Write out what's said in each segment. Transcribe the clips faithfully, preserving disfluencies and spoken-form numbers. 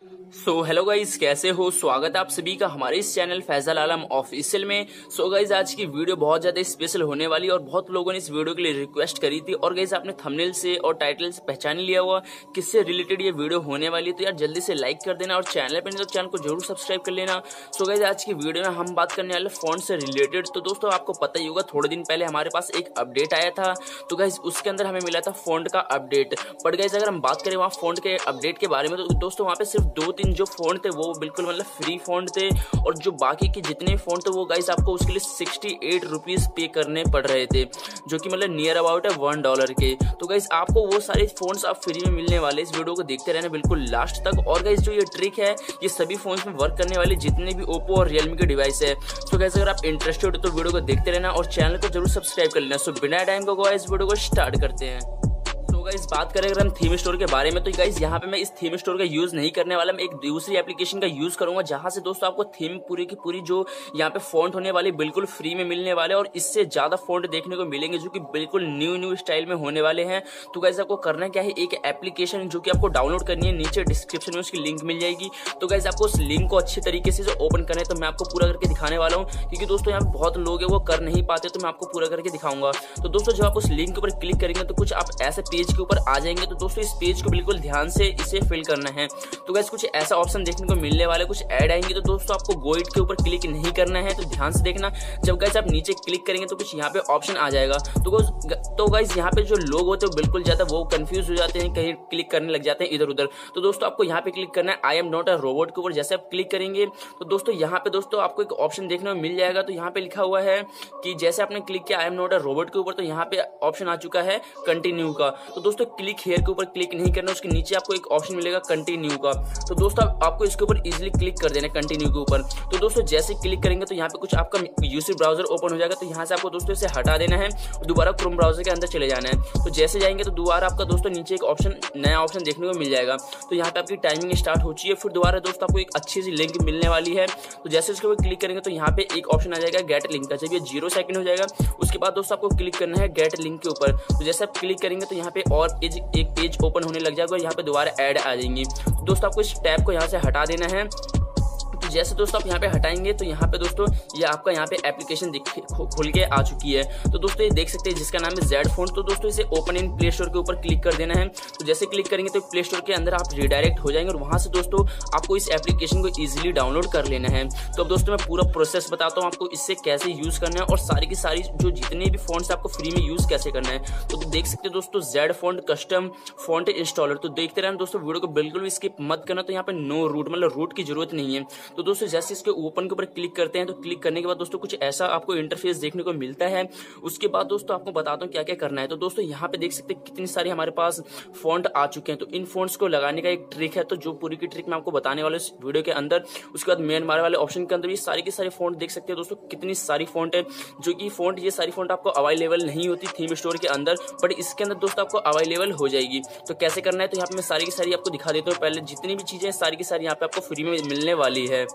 So hello guys, कैसे हो? स्वागत है आप सभी का हमारे इस चैनल फैजल आलम ऑफिशियल में। सो so गाइज, आज की वीडियो बहुत ज्यादा स्पेशल होने वाली और बहुत लोगों ने इस वीडियो के लिए रिक्वेस्ट करी थी। और गाइज, आपने थंबनेल से और टाइटल से पहचान लिया हुआ किससे रिलेटेड ये वीडियो होने वाली है। तो यार जल्दी से लाइक कर देना और चैनल पर नहीं तो चैनल को जरूर सब्सक्राइब कर लेना। सो so गाइज, आज की वीडियो में हम बात करने वाले फोन से रिलेटेड। तो दोस्तों आपको पता ही होगा, थोड़े दिन पहले हमारे पास एक अपडेट आया था। तो गाइज उसके अंदर हमें मिला था फोन का अपडेट। बट गाइज अगर हम बात करें वहाँ फोन के अपडेट के बारे में, तो दोस्तों वहाँ पे सिर्फ दो तीन जो फोन थे वो बिल्कुल मतलब फ्री फोन थे, और जो बाकी के जितने फोन थे वो गाइस आपको उसके लिए सिक्सटी एट रुपीज पे करने पड़ रहे थे, जो कि मतलब नियर अबाउट है वन डॉलर के। तो गाइस आपको वो सारे फोन्स आप फ्री में मिलने वाले। इस वीडियो को देखते रहना बिल्कुल लास्ट तक। और गाइस जो ये ट्रिक है ये सभी फोन्स में वर्क करने वाले जितने भी ओप्पो और रियलमी के डिवाइस है। तो गाइस अगर आप इंटरेस्टेड हो तो वीडियो को देखते रहना और चैनल को जरूर सब्सक्राइब कर लेना। सो बिना टाइम को गाइस वीडियो को स्टार्ट करते हैं। गाइस बात करें अगर हम थीम स्टोर के बारे में, तो गाइस यहाँ पे मैं इस थीम स्टोर का यूज नहीं करने वाला, मैं एक दूसरी एप्लीकेशन का यूज करूंगा जहां से दोस्तों आपको थीम पूरी की पूरी जो यहाँ पे फॉन्ट होने वाली बिल्कुल फ्री में मिलने वाले, और इससे ज्यादा फॉन्ट देखने को मिलेंगे जो कि बिल्कुल न्यू न्यू स्टाइल में होने वाले हैं। तो गाइस आपको करना क्या है, एक एप्लीकेशन जो कि आपको डाउनलोड करनी है, नीचे डिस्क्रिप्शन में उसकी लिंक मिल जाएगी। तो गाइस आपको उस लिंक को अच्छे तरीके से जो ओपन करना है, तो मैं आपको पूरा करके दिखाने वाला हूँ, क्योंकि दोस्तों यहाँ पे बहुत लोग हैं वो कर नहीं पाते, तो मैं आपको पूरा करके दिखाऊंगा। तो दोस्तों जब आप उस लिंक के ऊपर क्लिक करेंगे तो कुछ आप ऐसे पेज के ऊपर आ जाएंगे। तो दोस्तों इस पेज को बिल्कुल ध्यान से इसे फिल करना है। तो गाइस कुछ ऐसा ऑप्शन देखने को मिलने वाला है, कुछ ऐड आएंगे। तो दोस्तों आपको गो इट के ऊपर क्लिक नहीं करना है, तो ध्यान से देखना। जब गाइस आप नीचे क्लिक करेंगे तो कुछ यहाँ पे ऑप्शन आ जाएगा। तो तो गाइस यहाँ पे जो लोग होते हैं बिल्कुल ज्यादा वो कंफ्यूज हो जाते हैं, कहीं क्लिक करने लग जाते हैं इधर उधर। तो दोस्तों आपको यहाँ पे क्लिक करना है I am not a robot के ऊपर। जैसे आप क्लिक करेंगे तो दोस्तों यहाँ पे दोस्तों आपको एक ऑप्शन देखने को मिल जाएगा। तो यहाँ पे लिखा हुआ है कि जैसे आपने क्लिक किया I am not a robot के ऊपर, तो यहाँ पे ऑप्शन आ चुका है कंटिन्यू का। तो दोस्तों क्लिक हेयर के ऊपर क्लिक नहीं करना, उसके नीचे आपको एक ऑप्शन मिलेगा कंटिन्यू का। तो दोस्तों आप, आपको इसके ऊपर इजीली क्लिक कर देना कंटिन्यू के ऊपर। तो दोस्तों जैसे क्लिक करेंगे तो यहाँ पे कुछ आपका यूसी ब्राउजर ओपन हो जाएगा। तो यहाँ से आपको दोस्तों इसे हटा देना है और दोबारा क्रोम ब्राउजर के अंदर चले जाना है। तो जैसे जाएंगे तो दोबारा आपका दोस्तों नीचे एक ऑप्शन नया ऑप्शन देखने को मिल जाएगा। तो यहाँ पे आपकी टाइमिंग स्टार्ट हो चुकी है। फिर दोबारा दोस्तों आपको एक अच्छी सी लिंक मिलने वाली है। तो जैसे इसके ऊपर क्लिक करेंगे तो यहाँ पे एक ऑप्शन आ जाएगा गेट लिंक का। जब ये जीरो सेकंड हो जाएगा उसके बाद दोस्तों आपको क्लिक करना है गेट लिंक के ऊपर। तो जैसे आप क्लिक करेंगे तो यहाँ पे और एक पेज ओपन होने लग जाएगा और यहाँ पे दोबारा ऐड आ जाएंगी। तो दोस्तों आपको इस टैब को यहाँ से हटा देना है। तो जैसे दोस्तों आप यहाँ पे हटाएंगे तो यहाँ पे दोस्तों ये आपका यहाँ पे एप्लीकेशन खुल के आ चुकी है। तो दोस्तों ये देख सकते हैं जिसका नाम है जेड फोन। तो दोस्तों इसे ओपन इन प्ले स्टोर के ऊपर क्लिक कर देना है। तो जैसे क्लिक करेंगे तो प्ले स्टोर के अंदर आप रिडायरेक्ट हो जाएंगे और वहां से दोस्तों आपको इस एप्लीकेशन को ईजिली डाउनलोड कर लेना है। तो अब दोस्तों मैं पूरा प्रोसेस बताता हूँ आपको इससे कैसे यूज करना है और सारी की सारी जो जितने भी फोन आपको फ्री में यूज कैसे करना है। तो देख सकते हैं दोस्तों Z phone custom phone installer. तो देखते रहना दोस्तों, वीडियो को बिल्कुल भी स्किप मत करना। तो यहाँ पे नो रूट मतलब रूट की जरूरत नहीं है। तो दोस्तों जैसे इसके ओपन के ऊपर क्लिक करते हैं तो क्लिक करने के बाद दोस्तों कुछ ऐसा आपको इंटरफेस देखने को मिलता है। उसके बाद दोस्तों आपको बताता हूँ क्या क्या करना है। तो दोस्तों यहाँ पे देख सकते हैं कितनी सारी हमारे पास फॉन्ट आ चुके हैं। तो इन फॉन्ट्स को लगाने का एक ट्रिक है, तो जो पूरी की ट्रिक मैं आपको बताने वाला इस वीडियो के अंदर। उसके बाद मेन मारे वाले ऑप्शन के अंदर भी सारी की सारी फॉन्ट देख सकते हैं दोस्तों, कितनी सारी फॉन्ट है। जो कि फॉन्ट ये सारी फॉन्ट आपको अवेलेबल नहीं होती थीम स्टोर के अंदर, बट इसके अंदर दोस्तों आपको अवेलेबल हो जाएगी। तो कैसे करना है तो यहाँ पे मैं सारी की सारी आपको दिखा देता हूँ। पहले जितनी भी चीजें सारी की सारी यहाँ पे आपको फ्री में मिलने वाली है।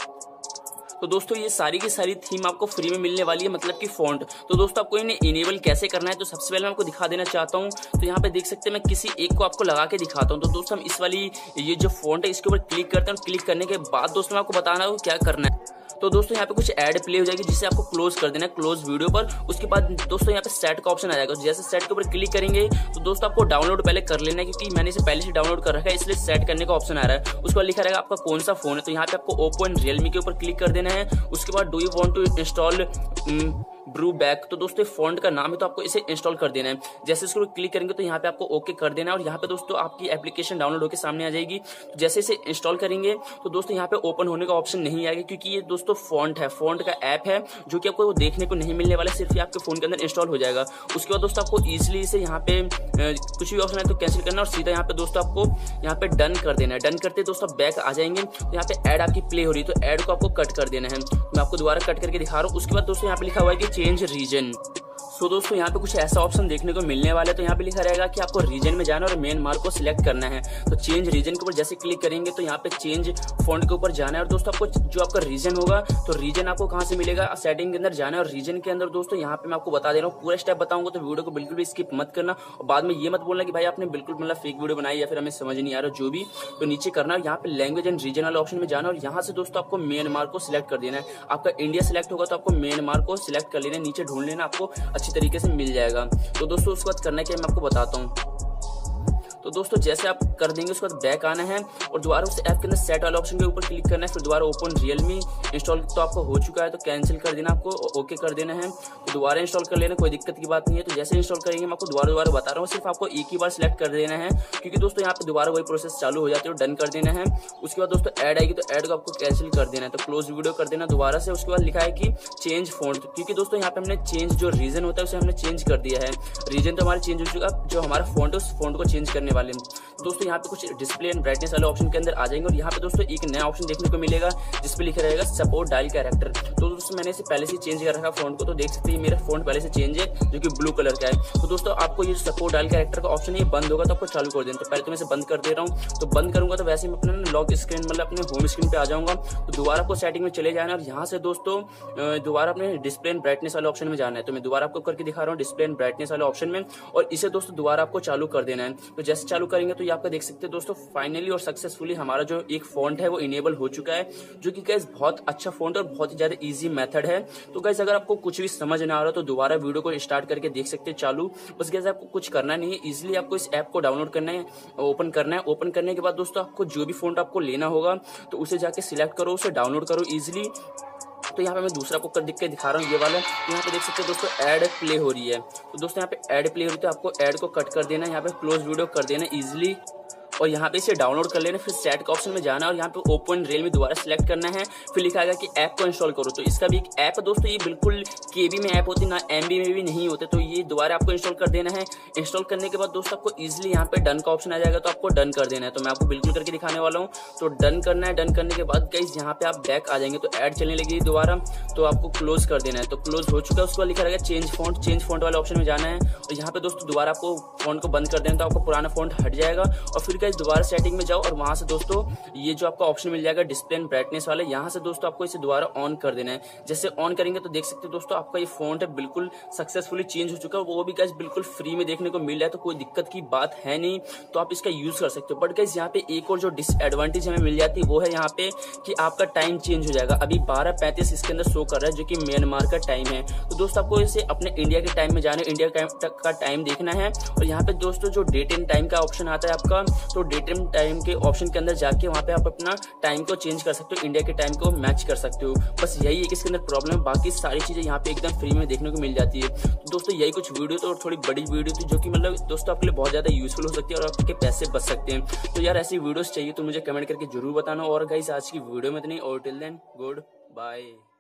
तो दोस्तों ये सारी की सारी थीम आपको फ्री में मिलने वाली है, मतलब कि फॉन्ट। तो दोस्तों आपको इन्हें इनेबल कैसे करना है, तो सबसे पहले मैं आपको दिखा देना चाहता हूँ। तो यहाँ पे देख सकते हैं मैं किसी एक को आपको लगा के दिखाता हूँ। तो दोस्तों हम इस वाली ये जो फॉन्ट है इसके ऊपर क्लिक करते हैं। क्लिक करने के बाद दोस्तों मैं आपको बताना है क्या करना है। तो दोस्तों यहाँ पे कुछ ऐड प्ले हो जाएगी जिसे आपको क्लोज कर देना है क्लोज वीडियो पर। उसके बाद दोस्तों यहाँ पे सेट का ऑप्शन आ जाएगा। जैसे सेट के ऊपर क्लिक करेंगे तो दोस्तों आपको डाउनलोड पहले कर लेना है, क्योंकि मैंने इसे पहले से डाउनलोड कर रखा है, इसलिए सेट करने का ऑप्शन आ रहा है। उसके बाद लिखा रहेगा आपका कौन सा फोन है। तो यहाँ पे आपको ओप्पो एंड रियलमी के ऊपर क्लिक कर देना है। उसके बाद do you want to install brew back. तो दोस्तों फॉन्ट का नाम है, तो आपको इसे इंस्टॉल कर देना है। जैसे इसको क्लिक करेंगे तो यहाँ पे आपको ओके कर देना है और यहाँ पे दोस्तों आपकी एप्लीकेशन डाउनलोड होकर सामने आ जाएगी। तो जैसे इसे इंस्टॉल करेंगे तो दोस्तों यहाँ पे ओपन होने का ऑप्शन नहीं आएगा, क्योंकि ये दोस्तों फॉन्ट है, फॉन्ट का ऐप है जो कि आपको देखने को नहीं मिलने वाला, सिर्फ ये आपके फोन के अंदर इंस्टॉल हो जाएगा। उसके बाद दोस्तों आपको ईजिली इसे यहाँ पे कुछ भी ऑप्शन है तो कैंसिल करना और सीधा यहाँ पे दोस्तों आपको यहाँ पे डन कर देना है। डन करते दोस्तों बैक आ जाएंगे। तो यहाँ पे ऐड आपकी प्ले हो रही है, तो ऐड को आपको कट कर देना है। मैं आपको दोबारा कट करके दिखा रहा हूँ। उसके बाद दोस्तों यहाँ पे लिखा हुआ है कि चेंज रीजन। तो दोस्तों यहाँ पे कुछ ऐसा ऑप्शन देखने को मिलने वाला है। तो यहाँ पे लिखा रहेगा कि आपको रीजन में जाना है और म्यांमार को सिलेक्ट करना है। तो चेंज रीजन के ऊपर जैसे क्लिक करेंगे तो यहाँ पे चेंज फॉन्ट के ऊपर जाना है। और दोस्तों आपको जो आपका रीजन होगा तो रीजन आपको कहाँ से मिलेगा, सेटिंग के अंदर जाना है। और रीजन के अंदर दोस्तों यहाँ पे मैं आपको बता दे रहा हूँ, पूरा स्टेप बताऊंगा तो वीडियो को बिल्कुल भी स्किप मत करना। और बाद में ये मत बोलना कि भाई आपने बिल्कुल मतलब फेक वीडियो बनाई या फिर हमें समझ नहीं आ रहा जो भी। तो नीचे करना है, यहाँ पे लैंग्वेज एंड रीजन वाले ऑप्शन में जाना और यहाँ से दोस्तों आपको म्यांमार को सिलेक्ट कर देना है। आपका इंडिया सिलेक्ट होगा तो आपको म्यांमार को सिलेक्ट कर लेना है, नीचे ढूंढ लेना, आपको अच्छी तरीके से मिल जाएगा। तो दोस्तों उसके बाद करना क्या है मैं आपको बताता हूँ। तो दोस्तों जैसे आप कर देंगे उसके बाद बैक आना है और दोबारा उस ऐप के अंदर सेट वाले ऑप्शन के ऊपर क्लिक करना है। फिर दोबारा ओपन रियलमी इंस्टॉल तो आपको हो चुका है तो कैंसिल कर देना, आपको ओके कर देना है। तो दोबारा इंस्टॉल कर लेना, कोई दिक्कत की बात नहीं है। तो जैसे इंस्टॉल करेंगे मैं आपको दोबारा दोबारा बता रहा हूँ, सिर्फ आपको एक ही बार सिलेक्ट कर देना है क्योंकि दोस्तों यहाँ पे दोबारा वही प्रोसेस चालू हो जाती है। डन कर देना है। उसके बाद दोस्तों ऐड आएगी तो ऐड को आपको कैंसिल कर देना है। तो क्लोज वीडियो कर देना दोबारा से। उसके बाद लिखा है कि चेंज फॉन्ट, क्योंकि दोस्तों यहाँ पे हमने चेंज जो रीजन होता है उसे हमने चेंज कर दिया है। रीजन तो हमारा चेंज हो चुका, जो हमारा फॉन्ट है उस फॉन्ट को चेंज करने वाले दोस्तों यहाँ पे कुछ डिस्प्ले एंड ब्राइटनेस वाले ऑप्शन के अंदर आ जाएंगे और यहाँ पे दोस्तों एक नया ऑप्शन देखने को मिलेगा जिसपे लिखा रहेगा सपोर्ट डायल कैरेक्टर। तो दोस्तों मैंने इसे पहले से चेंज कर रखा फॉन्ट को, तो देख सकते हैं मेरा फॉन्ट पहले से चेंज है जो कि ब्लू कलर का है। तो दोस्तों आपको ये सपोर्ट डायल कैरेक्टर का ऑप्शन ये बंद होगा तो आपको चालू कर देना। तो पहले तो मैं इसे बंद कर दे रहा हूँ। तो बंद करूंगा तो वैसे ही मैं अपना लॉक स्क्रीन मतलब अपने होम स्क्रीन पे आ जाऊंगा। तो दोबारा आपको सेटिंग में चले जाना और यहाँ से दोस्तों दोबारा अपने डिस्प्ले एंड ब्राइटनेस वाले ऑप्शन में जाना है। तो मैं दोबारा आपको करके दिखा रहा हूँ डिस्प्ले एंड ब्राइटनेस वाले ऑप्शन में, और इसे दोस्तों दोबारा आपको चालू कर देना है। तो जैसे चालू करेंगे तो ये आपका देख सकते हैं दोस्तों फाइनली और सक्सेसफुली हमारा जो एक फॉन्ट है वो इनेबल हो चुका है, जो कि गाइस बहुत अच्छा फॉन्ट और बहुत ही ज्यादा इजी मेथड है। तो गाइस अगर आपको कुछ भी समझ ना आ रहा तो दोबारा वीडियो को स्टार्ट करके देख सकते हैं चालू। बस गाइस आपको कुछ करना नहीं है, इजीली आपको इस ऐप को डाउनलोड करना है, ओपन करना है। ओपन करने के बाद दोस्तों आपको जो भी फॉन्ट आपको लेना होगा तो उसे जाके सिलेक्ट करो, उसे डाउनलोड करो इजिली। तो यहाँ पे मैं दूसरा को कर दिख के दिखा रहा हूँ, ये वाला। यहाँ पे देख सकते हैं दोस्तों ऐड प्ले हो रही है। तो दोस्तों यहाँ पे ऐड प्ले हो रही है तो आपको ऐड को कट कर देना है, यहाँ पे क्लोज वीडियो कर देना इजिली और यहाँ पे इसे डाउनलोड कर लेना। फिर सेट का ऑप्शन में जाना और यहाँ पे ओपन रियलमी दोबारा सिलेक्ट करना है। फिर लिखा है कि ऐप को इंस्टॉल करो। तो इसका भी एक ऐप है दोस्तों, ये बिल्कुल केबी में ऐप होती ना एमबी में भी नहीं होते। तो ये दोबारा आपको इंस्टॉल कर देना है। इंस्टॉल करने के बाद दोस्तों आपको इजिली यहाँ पे डन का ऑप्शन आ जाएगा, तो आपको डन कर देना है। तो मैं आपको बिल्कुल करके दिखाने वाला हूँ। तो डन करना है। डन करने के बाद गाइस यहाँ पे आप बैक आ जाएंगे तो ऐड चलने लगी दोबारा, तो आपको क्लोज कर देना है। तो क्लोज हो चुका है। उसके बाद लिखा रहेगा चेंज फॉन्ट, चेंज फॉन्ट वाले ऑप्शन में जाना है और यहाँ पे दोस्तों दोबारा आपको फॉन्ट को बंद कर देना, तो आपको पुराना फॉन्ट हट जाएगा। और फिर गाइस दोबारा सेटिंग में जाओ और वहां से दोस्तों ये जो आपका ऑप्शन मिल जाएगा डिस्प्ले एंड ब्राइटनेस वाले, यहाँ से दोस्तों आपको इसे दोबारा ऑन कर देना है। जैसे ऑन करेंगे तो देख सकते हो दोस्तों आपका ये फॉन्ट है बिल्कुल सक्सेसफुली चेंज हो चुका है। वो भी गाइस बिल्कुल फ्री में देखने को मिल रहा है, तो कोई दिक्कत की बात है नहीं, तो आप इसका यूज कर सकते हो। बट गाइस यहाँ पे एक और जो डिसएडवांटेज हमें मिल जाती है वो है यहाँ पे कि आपका टाइम चेंज हो जाएगा। अभी बारह पैंतीस इसके अंदर शो कर रहा है जो कि म्यांमार का टाइम है। तो दोस्तों आपको इसे अपने इंडिया के टाइम में जाना है, इंडिया का टाइम देखना है। और यहाँ पे दोस्तों जो डेट एंड टाइम का ऑप्शन आता है आपका, तो डेट एंड टाइम के ऑप्शन के अंदर जाके वहाँ पे आप अपना टाइम को चेंज कर सकते हो, इंडिया के टाइम को मैच कर सकते हो। बस यही एक इसके अंदर प्रॉब्लम है, बाकी सारी चीजें यहाँ पे एकदम फ्री में देखने को मिल जाती है। तो दोस्तों यही कुछ वीडियो तो और थोड़ी बड़ी वीडियो थी जो कि मतलब दोस्तों आपके लिए बहुत ज्यादा यूजफुल हो सकती है और आपके पैसे बच सकते हैं। तो यार ऐसी वीडियोस चाहिए तो मुझे कमेंट करके जरूर बताना। और गाइस आज की वीडियो में इतनी, और टिल देन गुड बाय।